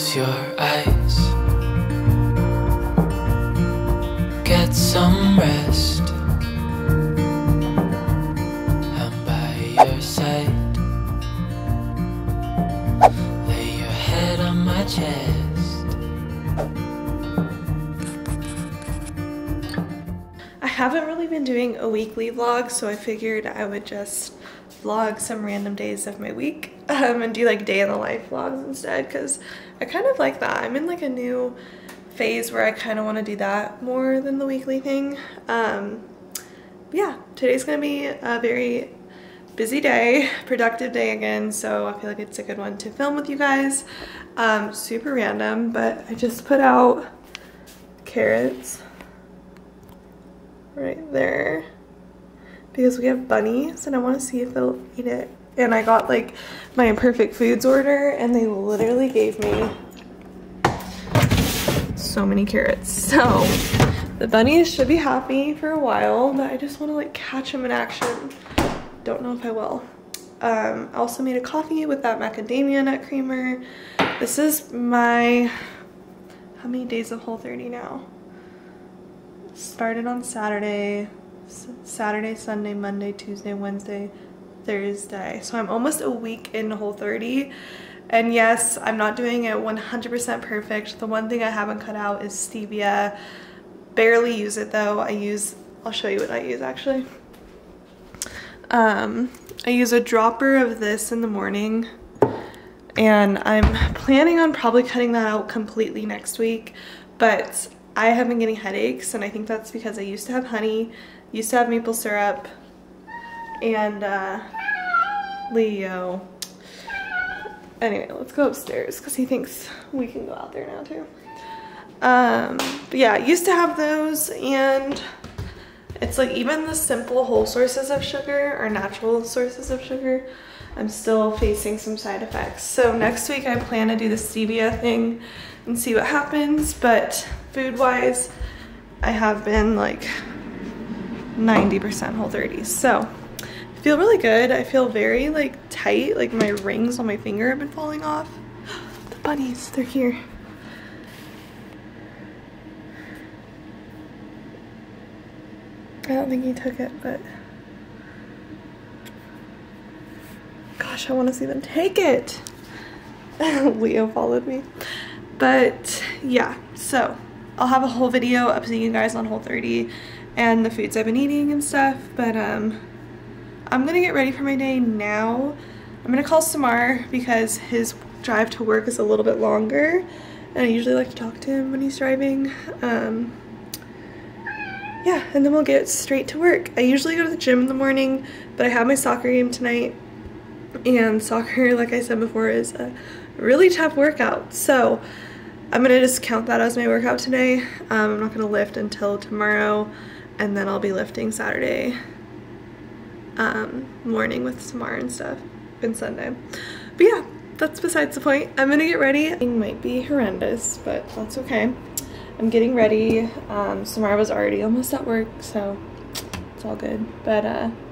Close your eyes, get some rest. I'm by your side, lay your head on my chest. I haven't really been doing a weekly vlog, so I figured I would just vlog some random days of my week and do like day in the life vlogs instead, because I kind of like that. I'm in like a new phase where I kind of want to do that more than the weekly thing. Yeah, today's gonna be a very busy day, productive day again, so I feel like it's a good one to film with you guys. Super random, but I just put out carrots right there because we have bunnies and I want to see if they'll eat it. And I got like my Imperfect Foods order and they literally gave me so many carrots. So the bunnies should be happy for a while, but I just want to like catch them in action. Don't know if I will. I also made a coffee with that macadamia nut creamer. This is my, how many days of Whole30 now? Started on Saturday, Sunday, Monday, Tuesday, Wednesday, Thursday. So I'm almost a week in Whole30. And yes, I'm not doing it 100% perfect. The one thing I haven't cut out is stevia. Barely use it though. I'll show you what I use actually. I use a dropper of this in the morning, and I'm planning on probably cutting that out completely next week, but I have been getting headaches, and I think that's because I used to have honey, used to have maple syrup, and Leo. Anyway, let's go upstairs because he thinks we can go out there now too. But yeah, I used to have those, and it's like even the simple whole sources of sugar or natural sources of sugar, I'm still facing some side effects. So next week I plan to do the stevia thing and see what happens, but food-wise, I have been like 90% Whole30. So I feel really good. I feel very like tight, like my rings on my finger have been falling off. The bunnies, they're here. I don't think he took it, but gosh, I want to see them take it. Leo followed me. But yeah, so I'll have a whole video updating you guys on Whole30 and the foods I've been eating and stuff, but I'm gonna get ready for my day now. I'm gonna call Samar because his drive to work is a little bit longer, and I usually like to talk to him when he's driving. Yeah, and then we'll get straight to work. I usually go to the gym in the morning, but I have my soccer game tonight, and soccer, like I said before, is a really tough workout. So I'm gonna just count that as my workout today. I'm not gonna lift until tomorrow, and then I'll be lifting Saturday morning with Samar and stuff, and Sunday. But yeah, that's besides the point. I'm gonna get ready. It might be horrendous, but that's okay. I'm getting ready. Samar was already almost at work, so it's all good. But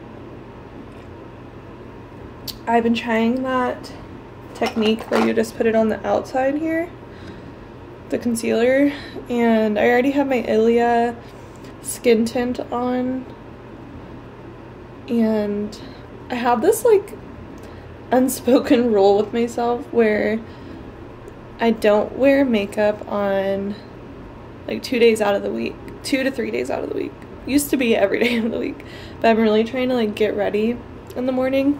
I've been trying that technique where you just put it on the outside here, the concealer, and I already have my Ilia skin tint on, and I have this like unspoken rule with myself where I don't wear makeup on like 2 days out of the week, 2 to 3 days out of the week. Used to be every day of the week, but I'm really trying to like get ready in the morning.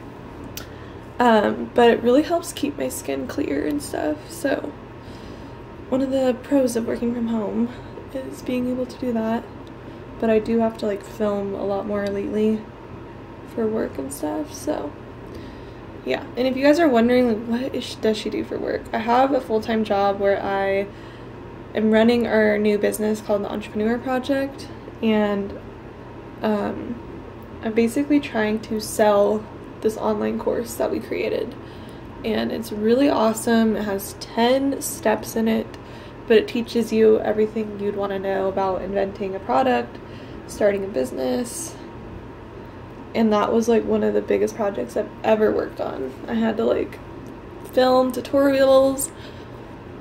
But it really helps keep my skin clear and stuff. So one of the pros of working from home is being able to do that. But I do have to like film a lot more lately for work and stuff. So yeah, and if you guys are wondering like does she do for work, I have a full-time job where I am running our new business called the Entrepreneur Project, and I'm basically trying to sell this online course that we created, and it's really awesome. It has 10 steps in it, but it teaches you everything you'd want to know about inventing a product, starting a business, and that was like one of the biggest projects I've ever worked on. I had to like film tutorials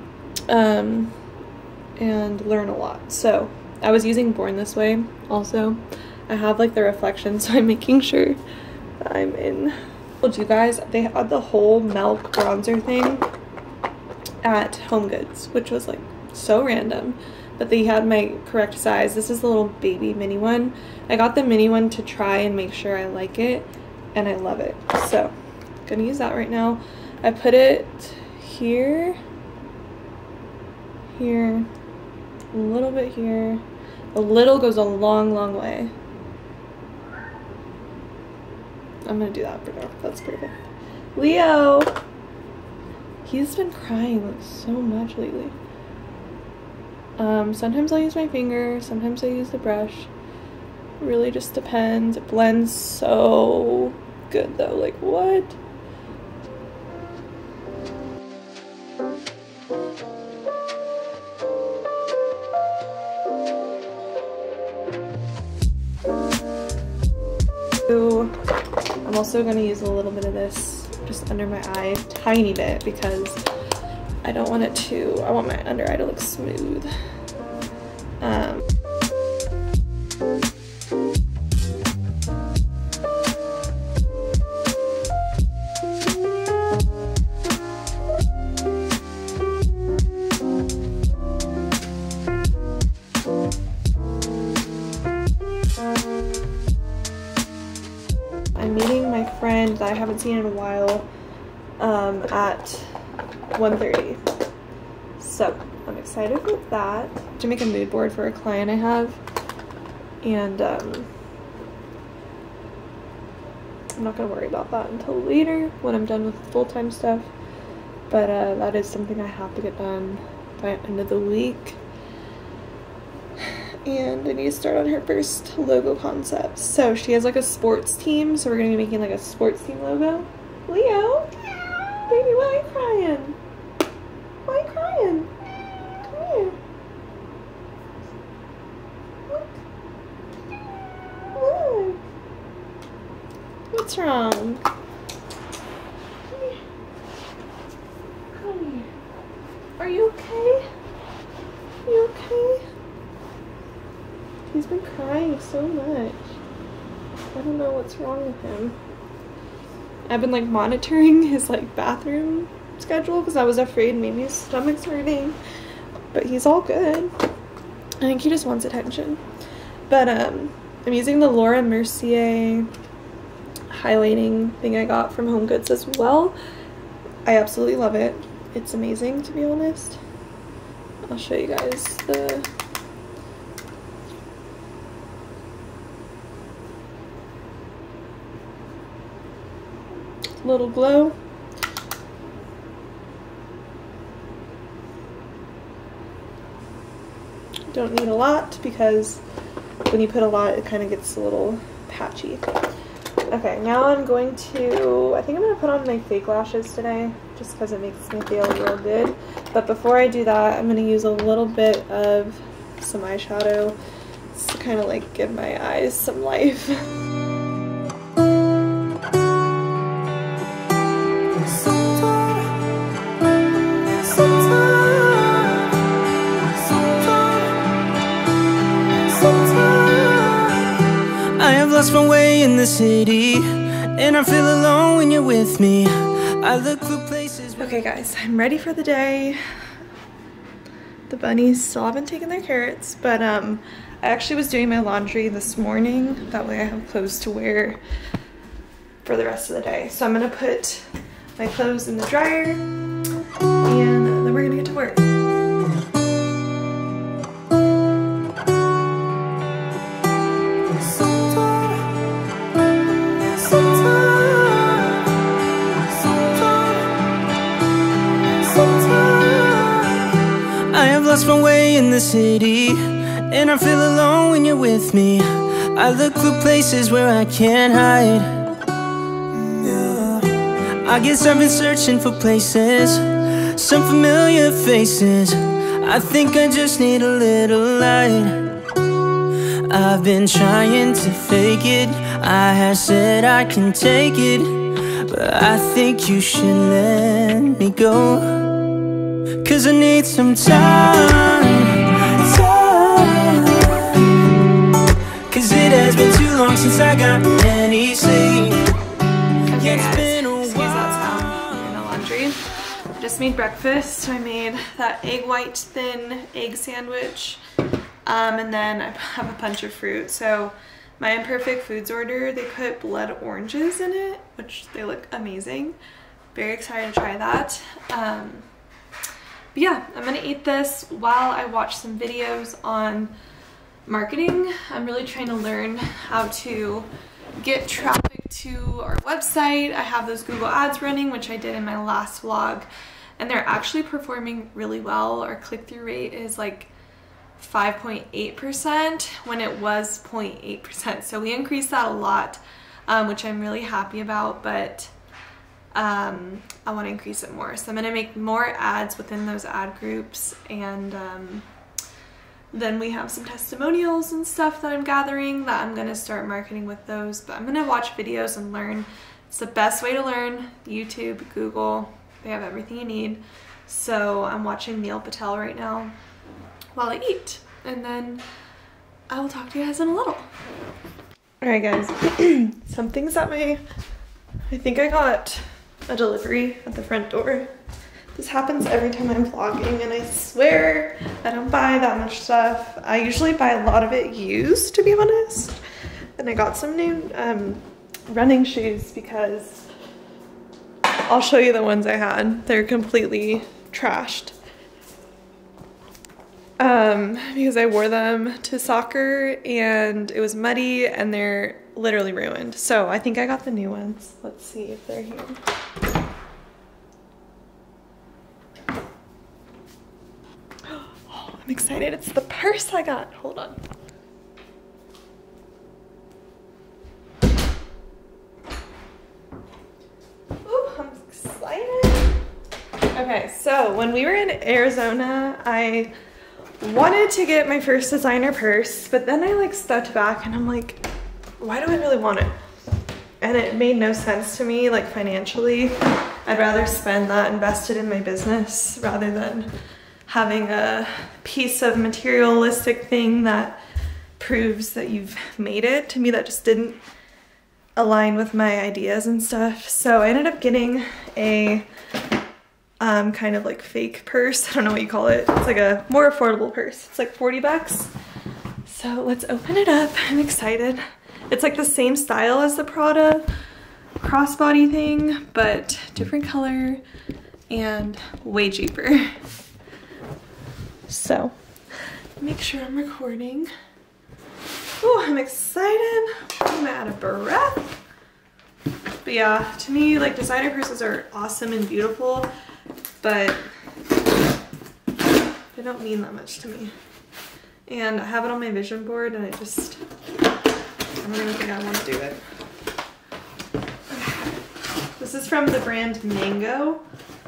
and learn a lot. So I was using Born This Way also. I have like the reflection, so I'm making sure that I'm in. I told you guys they had the whole Milk bronzer thing at HomeGoods, which was like so random, but they had my correct size. This is the little baby mini one. I got the mini one to try and make sure I like it, and I love it. So I'm gonna use that right now. I put it here, here, a little bit here. A little goes a long way. I'm gonna do that for now. That's perfect. Leo! He's been crying like so much lately. Sometimes I'll use my finger, sometimes I use the brush. It really just depends. It blends so good though, like what? I'm also going to use a little bit of this just under my eye, tiny bit, because I don't want it to, I want my under eye to look smooth. I'm meeting my friend that I haven't seen in a while at 1:30. So I'm excited for that. To make a mood board for a client I have. And I'm not going to worry about that until later when I'm done with full-time stuff. But that is something I have to get done by the end of the week. And I need to start on her first logo concept. So she has like a sports team, so we're gonna be making like a sports team logo. Leo, baby, why are you crying? Why are you crying? Come here. Look. Look. What's wrong? Come here. Come here. Are you okay? You okay? He's been crying so much. I don't know what's wrong with him. I've been like monitoring his like bathroom schedule because I was afraid maybe his stomach's hurting, but he's all good. I think he just wants attention. But I'm using the Laura Mercier highlighting thing I got from HomeGoods as well. I absolutely love it. It's amazing, to be honest. I'll show you guys the little glow. Don't need a lot because when you put a lot it kind of gets a little patchy. Okay, now I'm going to, I think I'm going to put on my fake lashes today just because it makes me feel real good. But before I do that, I'm going to use a little bit of some eyeshadow to kind of like give my eyes some life. Lost my way in the city, and I feel alone when you're with me. I look for places. Okay guys, I'm ready for the day. The bunnies still haven't taken their carrots, but I actually was doing my laundry this morning. That way I have clothes to wear for the rest of the day. So I'm gonna put my clothes in the dryer, and then we're gonna get to work. Lost my way in the city, and I feel alone when you're with me. I look for places where I can't hide. I guess I've been searching for places, some familiar faces. I think I just need a little light. I've been trying to fake it. I have said I can take it, but I think you should let me go. 'cause I need some time, 'cause it has been too long since I got any sleep. Okay guys, excuse that sound in the laundry. I just made breakfast. I made that egg white thin egg sandwich, and then I have a bunch of fruit. So my Imperfect Foods order, they put blood oranges in it, which they look amazing. Very excited to try that. But yeah, I'm gonna eat this while I watch some videos on marketing. I'm really trying to learn how to get traffic to our website. I have those Google ads running, which I did in my last vlog, and they're actually performing really well. Our click-through rate is like 5.8% when it was 0.8%. So we increased that a lot, which I'm really happy about, but I want to increase it more. So I'm going to make more ads within those ad groups, and then we have some testimonials and stuff that I'm gathering that I'm going to start marketing with those. But I'm going to watch videos and learn. It's the best way to learn. YouTube, Google, they have everything you need. So I'm watching Neil Patel right now while I eat, and then I will talk to you guys in a little. Alright guys, something's at I think I got a delivery at the front door. This happens every time I'm vlogging, and I swear I don't buy that much stuff. I usually buy a lot of it used, to be honest. And I got some new running shoes because I'll show you the ones I had. They're completely trashed. Because I wore them to soccer and it was muddy and they're literally ruined. So I think I got the new ones. Let's see if they're here. Oh, I'm excited. It's the purse I got. Hold on. Ooh, I'm excited. Okay, so when we were in Arizona, I wanted to get my first designer purse, but then I like stepped back and I'm like, why do I really want it? And it made no sense to me, like financially. I'd rather spend that invested in my business rather than having a piece of materialistic thing that proves that you've made it. To me, that just didn't align with my ideas and stuff. So I ended up getting a kind of like fake purse. I don't know what you call it. It's like a more affordable purse. It's like 40 bucks. So let's open it up. I'm excited. It's like the same style as the Prada crossbody thing, but different color and way cheaper. So make sure I'm recording. Oh, I'm excited. I'm out of breath. But yeah, to me, like designer purses are awesome and beautiful, but they don't mean that much to me. And I have it on my vision board and I don't even think I want to do it. Okay. This is from the brand Mango.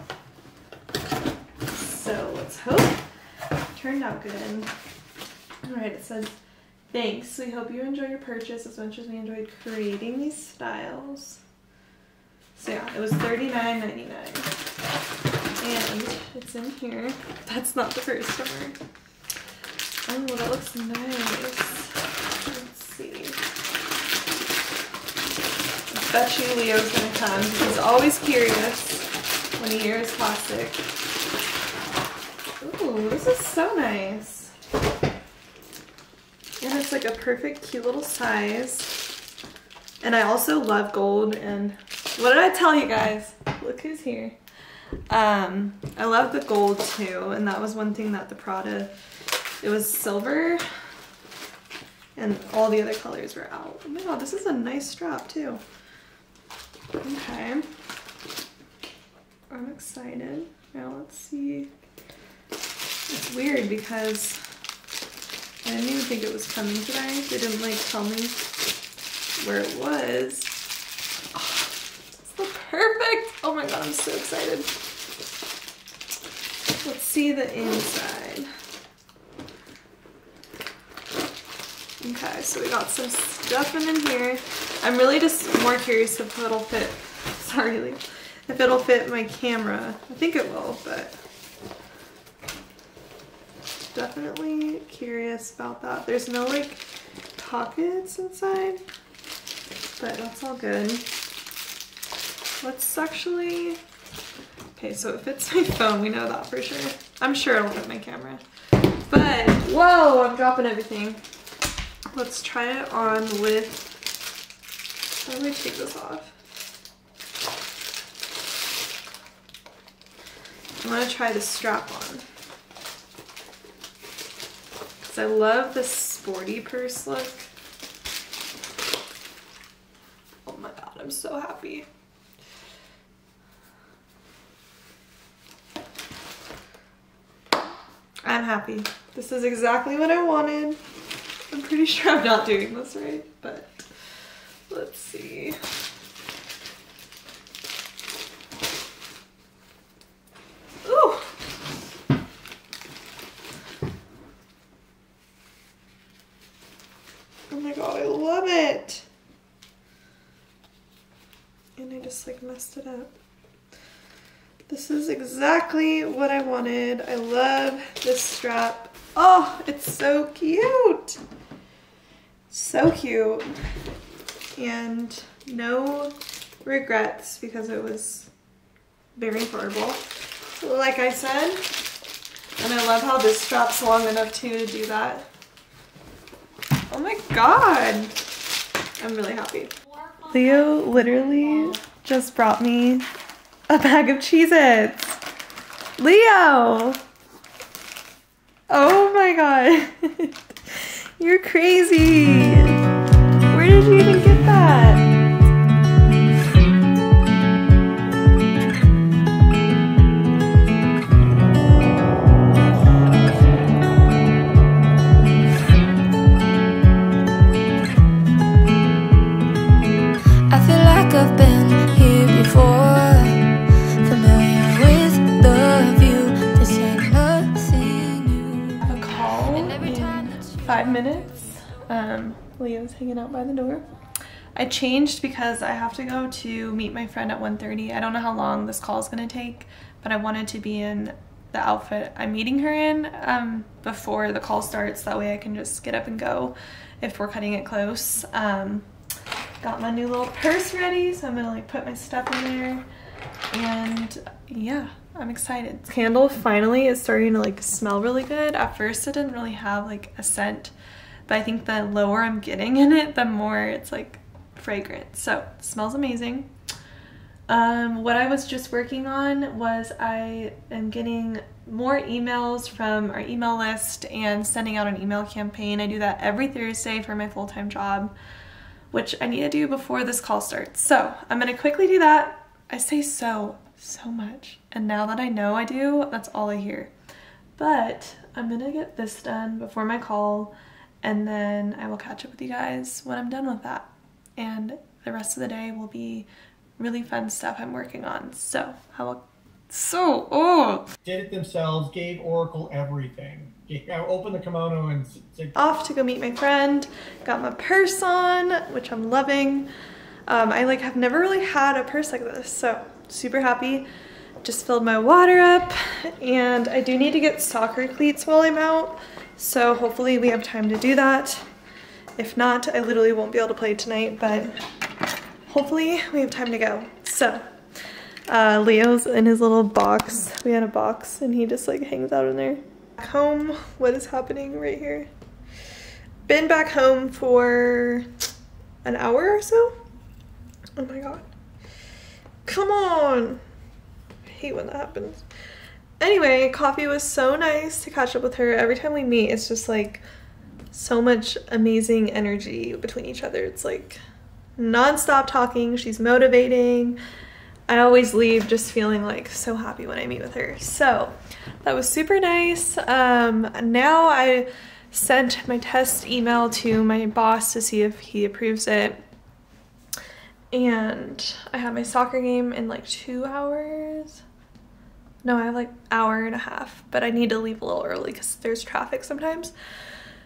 So let's hope it turned out good. Alright, it says, thanks. We hope you enjoy your purchase as much as we enjoyed creating these styles. So yeah, it was $39.99. And it's in here. That's not the first one. Oh, that looks nice. Let's see. I bet you Leo's gonna come. He's always curious when he hears plastic. Ooh, this is so nice. And it's like a perfect, cute little size. And I also love gold. And what did I tell you guys? Look who's here. I love the gold too, and that was one thing that the Prada, it was silver and all the other colors were out. Oh my god, this is a nice strap too. Okay, I'm excited. Now let's see. It's weird because I didn't even think it was coming today. They didn't like tell me where it was. Perfect! Oh my god, I'm so excited. Let's see the inside. Okay, so we got some stuff in here. I'm really just more curious if it'll fit, sorry Lee, if it'll fit my camera. I think it will, but definitely curious about that. There's no like pockets inside, but that's all good. Let's actually, okay, so it fits my phone, we know that for sure. I'm sure it'll fit my camera. But, whoa, I'm dropping everything. Let's try it on with, how do I take this off? I'm gonna try the strap on. Cause I love this sporty purse look. Oh my god, I'm so happy. I'm happy. This is exactly what I wanted. I'm pretty sure I'm not doing this right, but let's see. Ooh. Oh my god, I love it. And I just like messed it up. This is exactly what I wanted. I love this strap. Oh, it's so cute. So cute. And no regrets because it was very affordable, like I said. And I love how this strap's long enough too to do that. Oh my god. I'm really happy. Leo literally just brought me a bag of Cheez-Its. Leo! Oh my god. You're crazy. Where did you even get that? I feel like I've been here before, familiar with the view. This ain't nothing new. I have a call in 5 minutes. Leo's hanging out by the door. I changed because I have to go to meet my friend at 1:30. I don't know how long this call is going to take, but I wanted to be in the outfit I'm meeting her in before the call starts. That way I can just get up and go if we're cutting it close. Got my new little purse ready, so I'm gonna like put my stuff in there, and yeah, I'm excited. This candle finally is starting to like smell really good. At first it didn't really have like a scent, but I think the lower I'm getting in it, the more it's like fragrant. So it smells amazing. What I was just working on was I am getting more emails from our email list and sending out an email campaign. I do that every Thursday for my full-time job, which I need to do before this call starts. So I'm gonna quickly do that. I say so much. And now that I know I do, that's all I hear. But I'm gonna get this done before my call, and then I will catch up with you guys when I'm done with that. And the rest of the day will be really fun stuff I'm working on. So did it themselves, gave Oracle everything. Open the kimono and off to go meet my friend. Got my purse on, which I'm loving. I like have never really had a purse like this, so super happy. Just filled my water up, and I do need to get soccer cleats while I'm out, so hopefully we have time to do that. If not, I literally won't be able to play tonight, but hopefully we have time to go. So Leo's in his little box. We had a box and he just like hangs out in there. Back home, what is happening right here? Been back home for an hour or so. Oh my god. Come on. I hate when that happens. Anyway, coffee was so nice to catch up with her. Every time we meet, it's just like so much amazing energy between each other. It's like non-stop talking. She's motivating. I always leave just feeling like so happy when I meet with her. So that was super nice. Now I sent my test email to my boss to see if he approves it. And I have my soccer game in like 2 hours. No, I have like an hour and a half, but I need to leave a little early because there's traffic sometimes.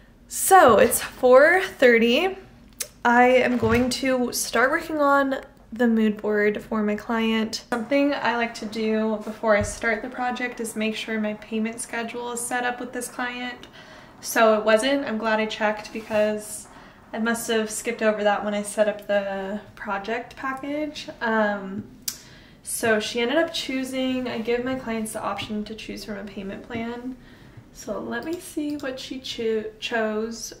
So it's 4:30. I am going to start working on the mood board for my client. Something I like to do before I start the project is make sure my payment schedule is set up with this client. So it wasn't. I'm glad I checked because I must have skipped over that when I set up the project package. So she ended up choosing, I give my clients the option to choose from a payment plan. So let me see what she chose.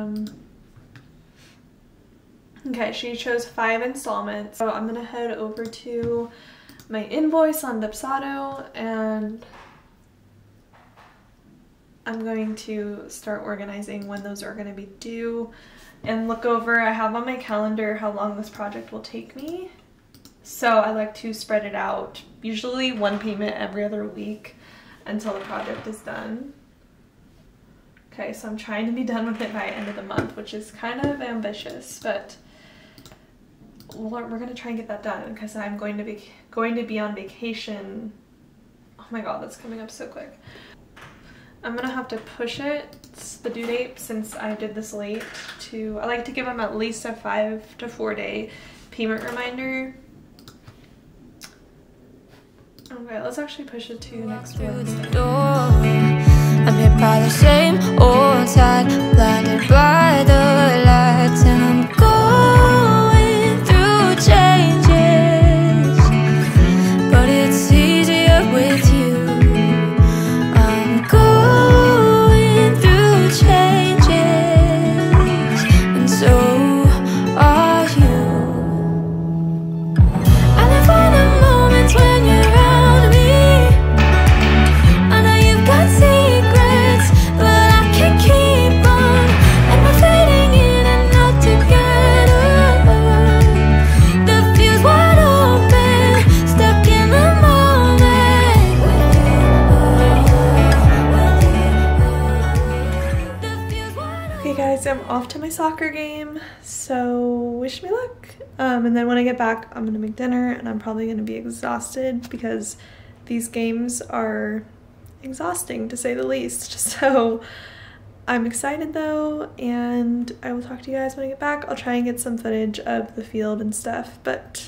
Okay, she chose 5 installments. So I'm gonna head over to my invoice on Dubsado and I'm going to start organizing when those are gonna be due and look over, I have on my calendar how long this project will take me. So I like to spread it out, usually 1 payment every other week until the project is done. Okay, so I'm trying to be done with it by end of the month, which is kind of ambitious, but we're gonna try and get that done because I'm going to be on vacation. Oh my god, that's coming up so quick. I'm gonna have to push it, the due date, since I did this late, to, I like to give them at least a 5 to 4 day payment reminder. Okay, let's actually push it to next Wednesday. I'm hit by the same old tide, blinded by the lights, and I'm going through changes, but it's easier with you. I'm going through changes, and so are you. I live for the moments when you're around me. I know you've got secrets, but I can't keep on, and we're fading in and out together. The fuse wide open, stuck in the moment. The fuse wide open. Okay guys, I'm off to my soccer game, so wish me luck. And then when I get back, I'm gonna make dinner and I'm probably gonna be exhausted because these games are exhausting to say the least. So I'm excited though, and I will talk to you guys when I get back. I'll try and get some footage of the field and stuff, but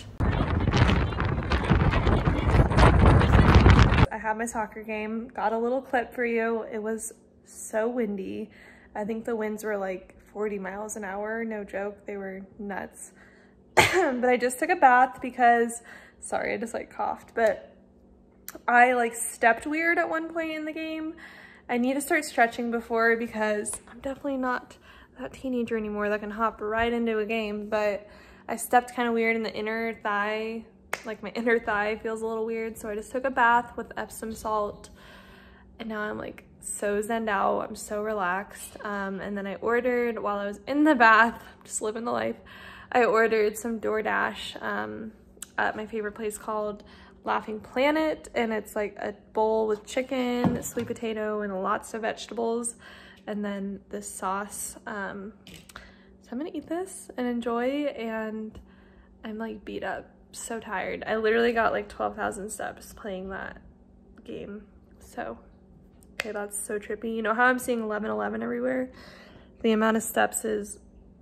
I had my soccer game, got a little clip for you. It was so windy. I think the winds were like 40 miles an hour, no joke, they were nuts. But I just took a bath because, sorry, I just like coughed, but I like stepped weird at one point in the game. I need to start stretching before because I'm definitely not that teenager anymore that can hop right into a game, but I stepped kind of weird in the inner thigh, like my inner thigh feels a little weird, so I just took a bath with Epsom salt and now I'm like so zenned out, I'm so relaxed. And then I ordered, while I was in the bath, just living the life, I ordered some DoorDash at my favorite place called Laughing Planet, and it's like a bowl with chicken, sweet potato, and lots of vegetables, and then this sauce. So I'm gonna eat this and enjoy, and I'm like beat up, so tired. I literally got like 12,000 steps playing that game, so okay, that's so trippy. You know how I'm seeing 1111 everywhere? The amount of steps is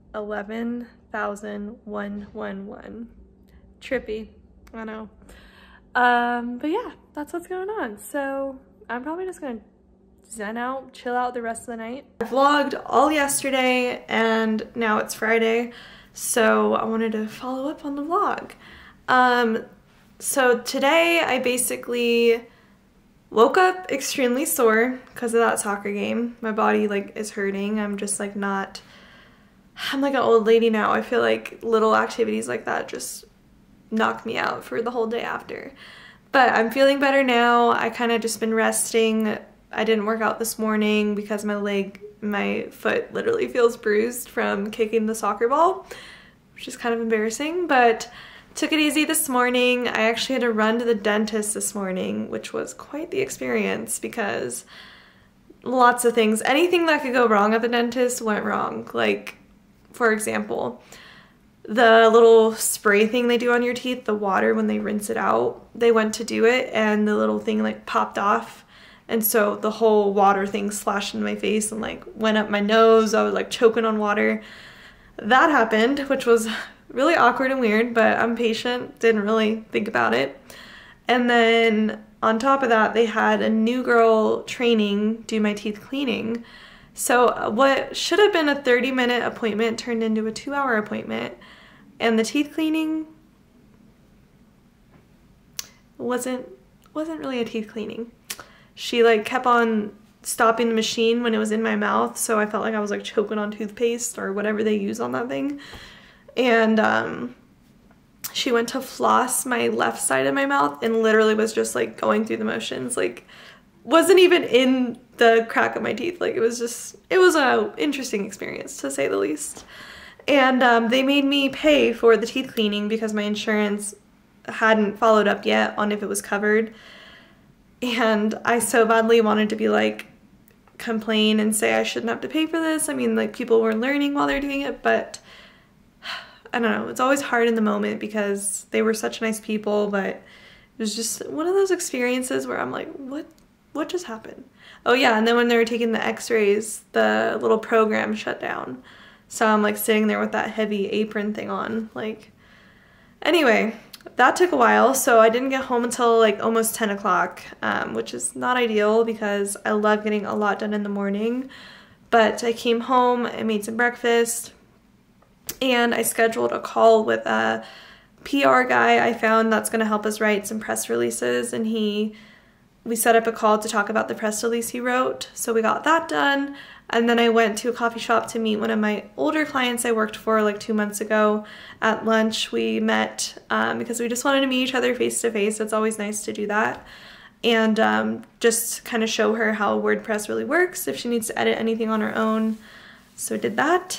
11,111. Trippy, I know. But yeah, that's what's going on. So I'm probably just gonna zen out, chill out the rest of the night. I vlogged all yesterday and now it's Friday, so I wanted to follow up on the vlog. So today I basically woke up extremely sore because of that soccer game. My body like is hurting. I'm just like not, I'm like an old lady now. I feel like little activities like that just knock me out for the whole day after. But I'm feeling better now. I kind of just been resting. I didn't work out this morning because my foot literally feels bruised from kicking the soccer ball, which is kind of embarrassing, but took it easy this morning. I actually had to run to the dentist this morning, which was quite the experience because lots of things, anything that could go wrong at the dentist went wrong. Like, for example, the little spray thing they do on your teeth, the water when they rinse it out, they went to do it and the little thing like popped off. And so the whole water thing splashed into my face and like went up my nose. I was like choking on water. That happened, which was really awkward and weird, but I'm patient, didn't really think about it. And then on top of that, they had a new girl training do my teeth cleaning. So what should have been a 30-minute appointment turned into a 2-hour appointment. And the teeth cleaning wasn't really a teeth cleaning. She like kept on stopping the machine when it was in my mouth, so I felt like I was like choking on toothpaste or whatever they use on that thing. And she went to floss my left side of my mouth and literally was just like going through the motions, like wasn't even in the crack of my teeth. Like it was a interesting experience, to say the least. And they made me pay for the teeth cleaning because my insurance hadn't followed up yet on if it was covered. And I so badly wanted to be like, complain and say I shouldn't have to pay for this. I mean, like, people were learning while they're doing it, but I don't know. It's always hard in the moment because they were such nice people, but it was just one of those experiences where I'm like, what just happened? Oh yeah, and then when they were taking the x-rays, the little program shut down. So I'm like sitting there with that heavy apron thing on. Like, anyway, that took a while, so I didn't get home until like almost 10 o'clock, which is not ideal because I love getting a lot done in the morning. But I came home, I made some breakfast, and I scheduled a call with a PR guy I found that's going to help us write some press releases, and we set up a call to talk about the press release he wrote. So we got that done. And then I went to a coffee shop to meet one of my older clients I worked for like 2 months ago. At lunch, we met because we just wanted to meet each other face to face. It's always nice to do that. And just kind of show her how WordPress really works, if she needs to edit anything on her own. So I did that.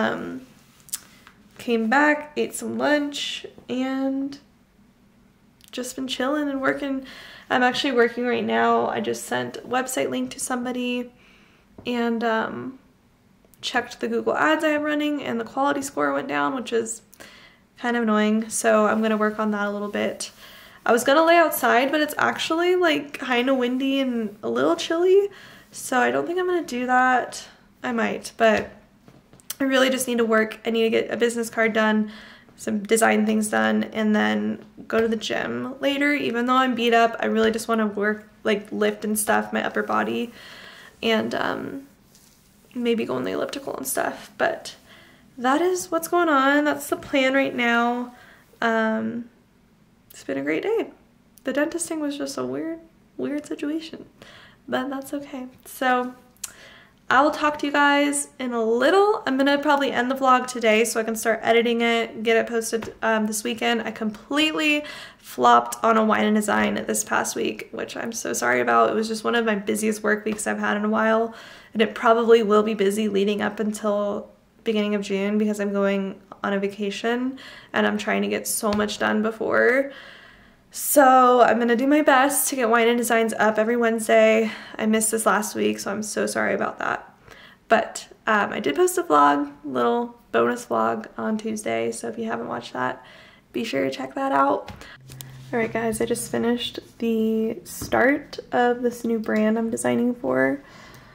Came back, ate some lunch, and just been chilling and working. I'm actually working right now. I just sent a website link to somebody and checked the Google ads I have running, and the quality score went down, which is kind of annoying. So I'm gonna work on that a little bit. I was gonna lay outside, but it's actually like kind of windy and a little chilly, so I don't think I'm gonna do that. I might, but I really just need to work. I need to get a business card done, some design things done, and then go to the gym later. Even though I'm beat up, I really just want to work, like lift and stuff, my upper body, and maybe go on the elliptical and stuff. But that is what's going on. That's the plan right now. It's been a great day. The dentist thing was just a weird situation, but that's okay. So I will talk to you guys in a little. I'm gonna probably end the vlog today so I can start editing it, get it posted this weekend. I completely flopped on a wine and design this past week, which I'm so sorry about. It was just one of my busiest work weeks I've had in a while, and it probably will be busy leading up until beginning of June because I'm going on a vacation and I'm trying to get so much done before. So I'm gonna do my best to get wine and designs up every Wednesday. I missed this last week, so I'm so sorry about that. But I did post a vlog, little bonus vlog on Tuesday, so if you haven't watched that, be sure to check that out. Alright guys, I just finished the start of this new brand I'm designing for.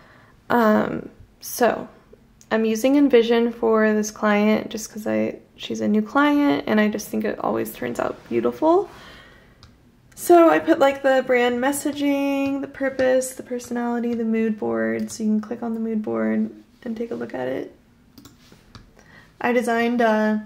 So I'm using InVision for this client just because she's a new client and I just think it always turns out beautiful. So I put like the brand messaging, the purpose, the personality, the mood board, so you can click on the mood board and take a look at it. I designed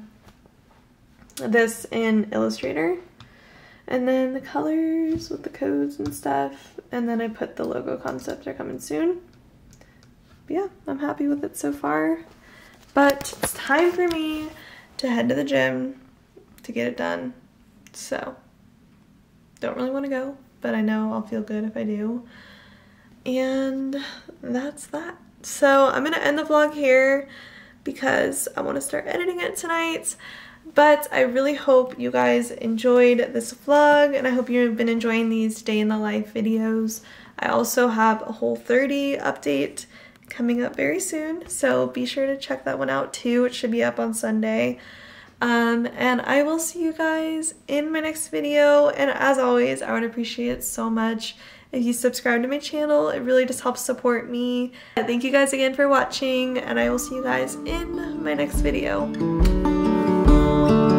this in Illustrator, and then the colors with the codes and stuff, and then I put the logo concepts are coming soon. But yeah, I'm happy with it so far. But it's time for me to head to the gym to get it done. So don't really want to go, but I know I'll feel good if I do. And that's that. So I'm gonna end the vlog here because I want to start editing it tonight. But I really hope you guys enjoyed this vlog, and I hope you've been enjoying these day in the life videos. I also have a Whole30 update coming up very soon, so be sure to check that one out too. It should be up on Sunday. And I will see you guys in my next video, and as always, I would appreciate it so much if you subscribe to my channel. It really just helps support me. Thank you guys again for watching, and I will see you guys in my next video.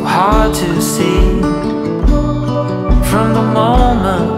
hard to see from the moment